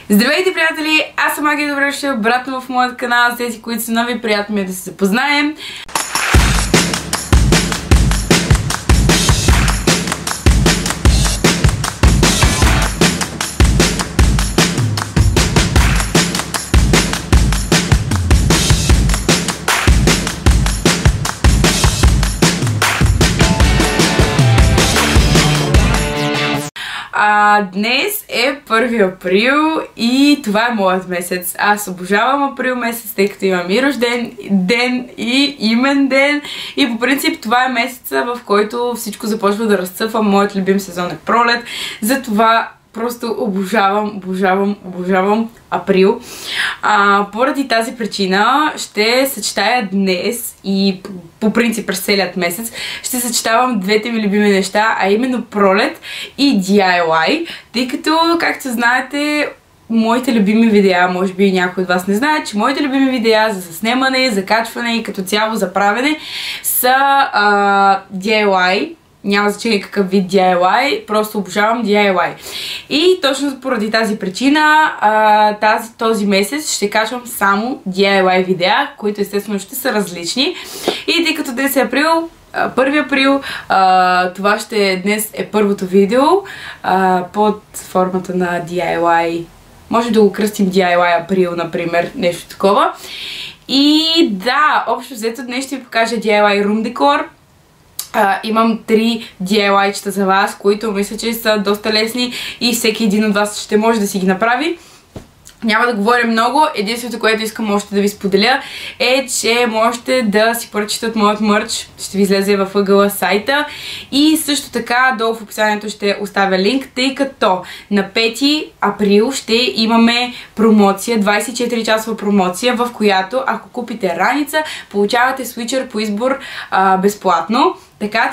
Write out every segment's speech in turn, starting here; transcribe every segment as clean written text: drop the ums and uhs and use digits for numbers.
Здравейте, приятели! Аз съм Аги, добре дошли обратно в моят канал. С тези, които са нови, приятно ми е да се запознаем. Днес е 1 април и това е моят месец. Аз обожавам април месец, тъй като имам и рожден ден и имен ден. И по принцип това е месеца, в който всичко започва да разцъфва. Моят любим сезон е пролет. Затова просто обожавам април. Поради тази причина ще съчетая днес и по принцип през целият месец ще съчетавам двете ми любими неща, а именно пролет и DIY, тъй като, както знаете, моите любими видеа, може би някой от вас не знае, че моите любими видеа за заснемане, за качване и като цяло за правене са DIY. Няма значение какъв вид DIY, просто обожавам DIY. И точно поради тази причина този месец ще качвам само DIY видеа, които естествено ще са различни. И тъй като днес е април, 1 април, днес е първото видео под формата на DIY. Може да го кръстим DIY април, например, нещо такова. И да, общо взето днес ще ви покажа DIY room decor. Имам 3 DIY-чета за вас, които мисля, че са доста лесни и всеки един от вас ще може да си ги направи. Няма да говоря много, единственото, което искам още да ви споделя е, че можете да си поръчате моят мърч, ще ви излезе във ъгъла сайта и също така долу в описанието ще оставя линк, тъй като на 5 април ще имаме промоция, 24-часова промоция, в която ако купите раница, получавате свичър по избор безплатно, така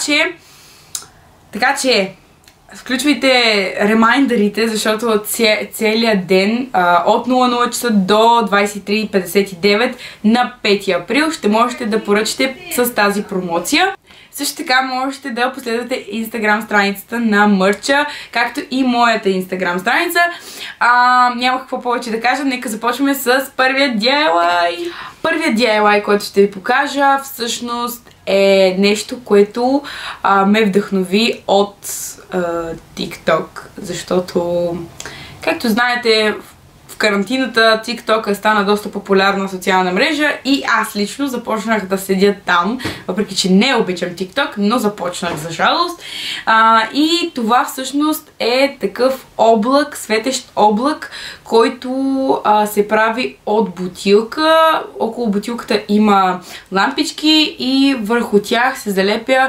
че включвайте ремайндърите, защото целият ден от 00 часа до 23:59 на 5 април ще можете да поръчате с тази промоция. Също така можете да последвате инстаграм страницата на мърча, както и моята инстаграм страница. Няма какво повече да кажа, нека започваме с първият DIY. Първият DIY, който ще ви покажа, всъщност е нещо, което ме вдъхнови от TikTok, защото, както знаете, в карантината TikTok стана доста популярна социална мрежа и аз лично започнах да седя там, въпреки че не обичам TikTok, но започнах за жалост. И това всъщност е такъв облак, светещ облак, който се прави от бутилка. Около бутилката има лампички и върху тях се залепя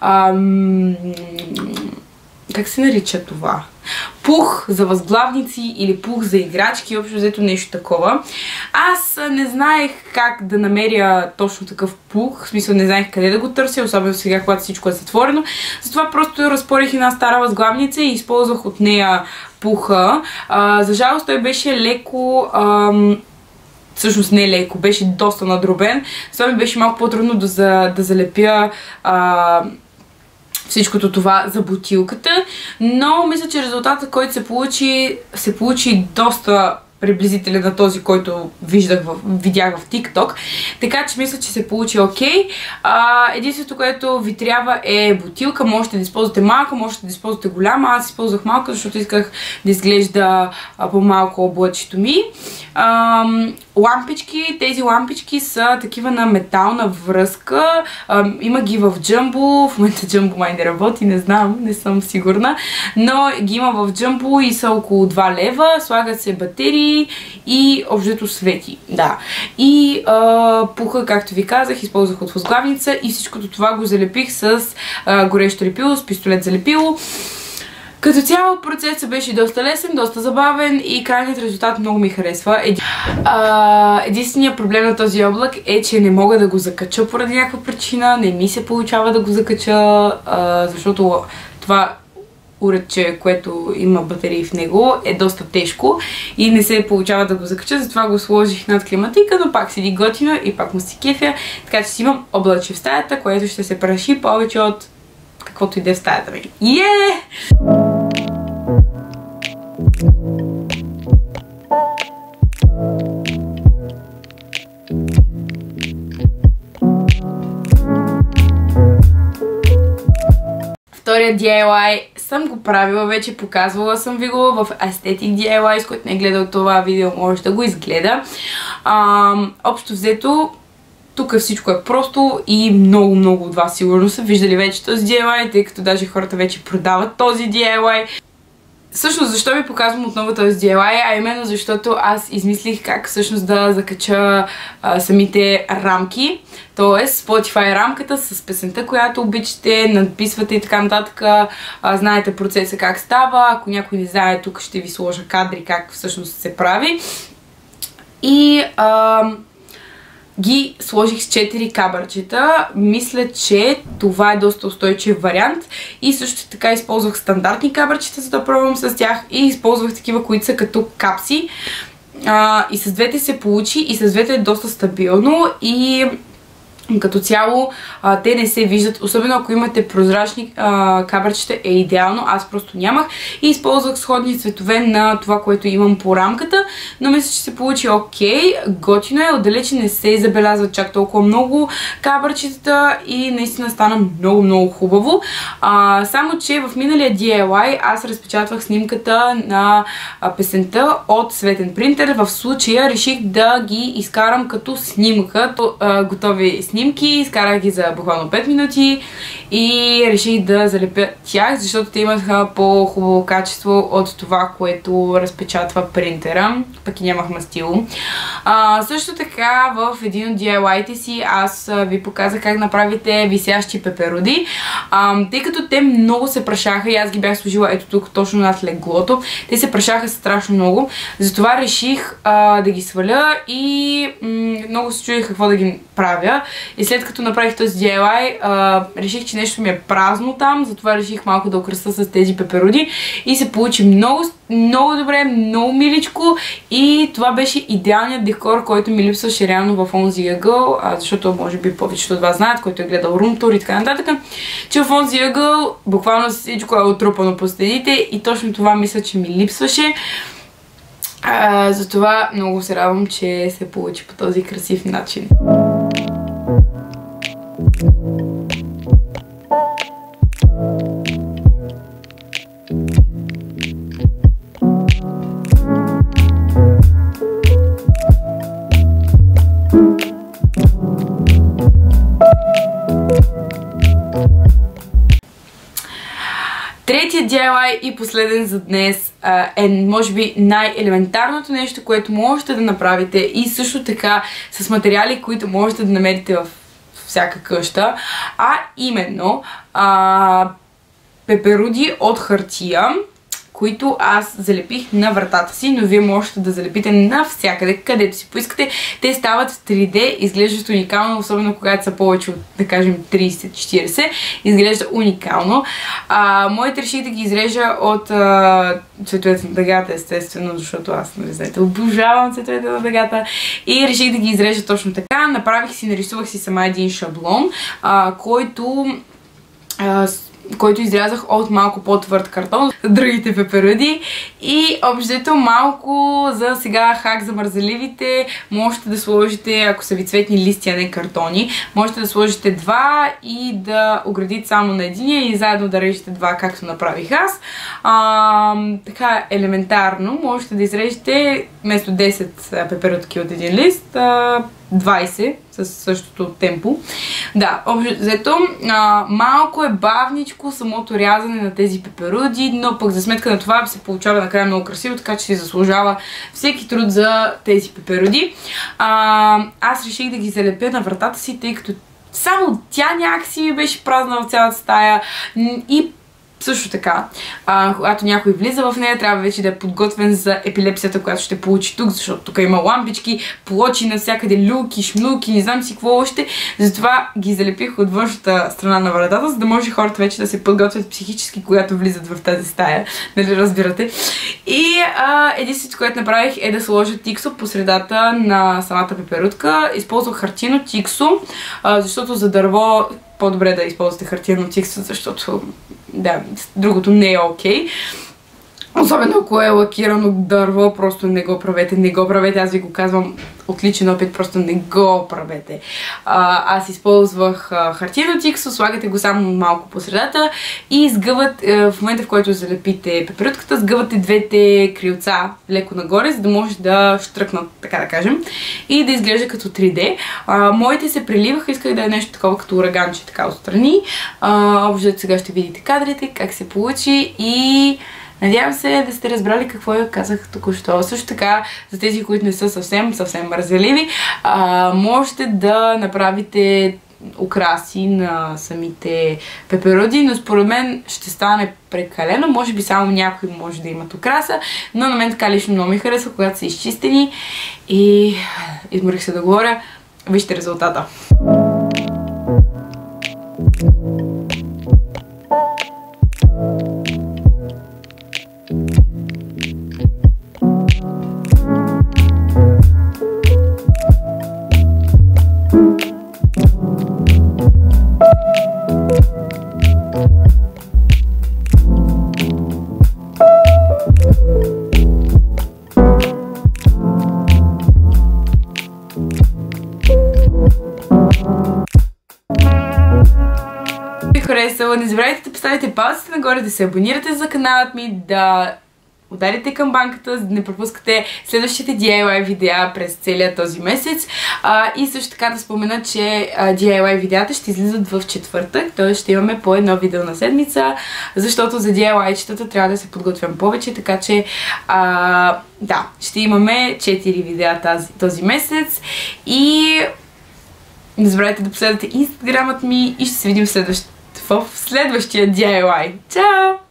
как се нарича това? Пух за възглавници или пух за играчки, общо взето нещо такова. Аз не знаех как да намеря точно такъв пух, в смисъл не знаех къде да го търся, особено сега, когато всичко е затворено. Затова просто разпорих една стара възглавница и използвах от нея пуха. За жалост той беше леко... всъщност не леко, беше доста надробен. Това ми беше малко по-трудно да залепя всичкото това за бутилката, но мисля, че резултатът, който се получи доста приблизителен на този, който видях в TikTok. Така че мисля, че се получи окей. Единството, което ви трябва е бутилка. Можете да използвате малка, можете да използвате голяма. Аз използвах малка, защото исках да изглежда по-малко облачето ми. Лампички. Тези лампички са такива на метална връзка. Има ги в Jumbo. В момента Jumbo май не работи, не знам, не съм сигурна. Но ги има в Jumbo и са около 2 лева. Слагат се батерии и общо свети. Да. И пуха, както ви казах, използвах от възглавница и всичкото това го залепих с горещо лепило, с пистолет за лепило. Като цяло процесът беше доста лесен, доста забавен и крайният резултат много ми харесва. Единственият проблем на този облак е, че не мога да го закача поради някаква причина. Не ми се получава да го закача, защото това уредче, което има батерии в него, е доста тежко и не се получава да го закача, затова го сложих над климатика, но пак седи готино и пак му си кефя, така че си имам облаче в стаята, което ще се праши повече от каквото иде в стаята ми. Втория DIY съм го правила, вече показвала съм ви го в Aesthetic DIY, с който не е гледал това видео, може да го изгледа. Общо взето, тук всичко е просто и много от вас сигурно са виждали вече този DIY, тъй като даже хората вече продават този DIY. Всъщност, защо ви показвам отново този DIY, а именно защото аз измислих как всъщност да закача самите рамки, т.е. Spotify рамката с песента, която обичате, надписвате и така нататък. Знаете процеса как става, ако някой не знае, тук ще ви сложа кадри как всъщност се прави. И ги сложих с 4 кабърчета. Мисля, че това е доста устойчив вариант. И също така използвах стандартни кабърчета, за да пробвам с тях. И използвах такива, които са като капси. И с двете се получи, и с двете е доста стабилно. И като цяло те не се виждат, особено ако имате прозрачни кабърчета е идеално, аз просто нямах и използвах сходни цветове на това, което имам по рамката, но мисля, че се получи окей, готино е, отдалече не се забелязват чак толкова много кабърчетата и наистина стана много хубаво. Само, че в миналия DIY аз разпечатвах снимката на песента от цветен принтер, в случая реших да ги изкарам като снимка, готови снимки, изкарах ги за буквално 5 минути и реших да залепя тях, защото те имаха по-хубаво качество от това, което разпечатва принтера, пък и нямах мастило. Също така в един от DIY-те си аз ви показах как направите висящи пеперуди, тъй като те много се прашаха и аз ги бях сложила ето тук точно над леглото, те се прашаха страшно много, затова реших да ги сваля и много се чудих какво да ги правя. И след като направих този DIY, реших, че нещо ми е празно там, затова реших малко да украса с тези пеперуди и се получи много добре, много миличко и това беше идеалният декор, който ми липсваше реално в онзи ъгъл, защото може би повечето от вас знаят, който е гледал Room Tour и така нататък, че в онзи ъгъл буквално всичко е отрупано по стените и точно това мисля, че ми липсваше. Затова много се радвам, че се получи по този красив начин. Третият DIY и последен за днес е може би най-елементарното нещо, което можете да направите и също така с материали, които можете да намерите в всяка къща, а именно пеперуди от хартия, които аз залепих на вратата си, но вие можете да залепите навсякъде, където си поискате. Те стават в 3D, изглеждат уникално, особено когато са повече от, да кажем, 30-40. Изглежда уникално. Моите реших да ги изрежа от цветовете на дъгата, естествено, защото аз, не знаете, обожавам цветовете на дъгата. И реших да ги изрежа точно така. Нарисувах си сама един шаблон, който изрязах от малко по-твърд картон, другите пеперуди и общо малко за сега хак за мързеливите, можете да сложите, ако са ви цветни листи, а не картони, можете да сложите два и да оградите само на единия и заедно да режете два, както направих аз. Така елементарно можете да изрежете вместо 10 пеперутки от един лист, 20 със същото темпо. Да, общо малко е бавничко самото рязане на тези пеперуди, но пък за сметка на това се получава накрая много красиво, така че си заслужава всеки труд за тези пеперуди. Аз реших да ги залепя на вратата си, тъй като само тя някакси ми беше празна в цялата стая и също така, когато някой влиза в нея, трябва вече да е подготвен за епилепсията, която ще получи тук, защото тук има лампички, плочи навсякъде, люки, шмлуки, не знам си какво още. Затова ги залепих от външната страна на вратата, за да може хората вече да се подготвят психически, когато влизат в тази стая. Нали разбирате? И единственото, което направих е да сложа тиксо по средата на самата пеперутка. Използвах хартиено тиксо, защото за дърво по-добре да използвате хартиено тиксо, защото да, другото не е окей. Особено ако е лакирано дърво, просто не го правете, не го правете, аз ви го казвам от личен опит, просто не го правете. Аз използвах хартиено тиксо, слагате го само малко по средата и в момента, в който залепите пеперутката, сгъвате двете крилца леко нагоре, за да може да штръкнат, така да кажем, и да изглежда като 3D. Моите се преливаха, исках да е нещо такова като ураганче, така отстрани. Общо сега ще видите кадрите, как се получи и надявам се да сте разбрали какво я казах току-що. Също така, за тези, които не са съвсем мързеливи, можете да направите украси на самите пеперуди, но според мен ще стане прекалено. Може би само някои може да имат украса, но на мен така лично много ми харесва, когато са изчистени и изморих се да говоря. Вижте резултата. Харесала, не забравяйте да поставите палците нагоре, да се абонирате за каналът ми, да ударите камбанката, за да не пропускате следващите DIY видеа през целия този месец. И също така да спомена, че DIY видеята ще излизат в четвъртък, т.е. ще имаме по едно видео на седмица, защото за DIY-четата трябва да се подготвям повече, така че да, ще имаме 4 видеа този месец и не забравяйте да последвате инстаграмът ми и ще се видим в следващия DIY. Чао!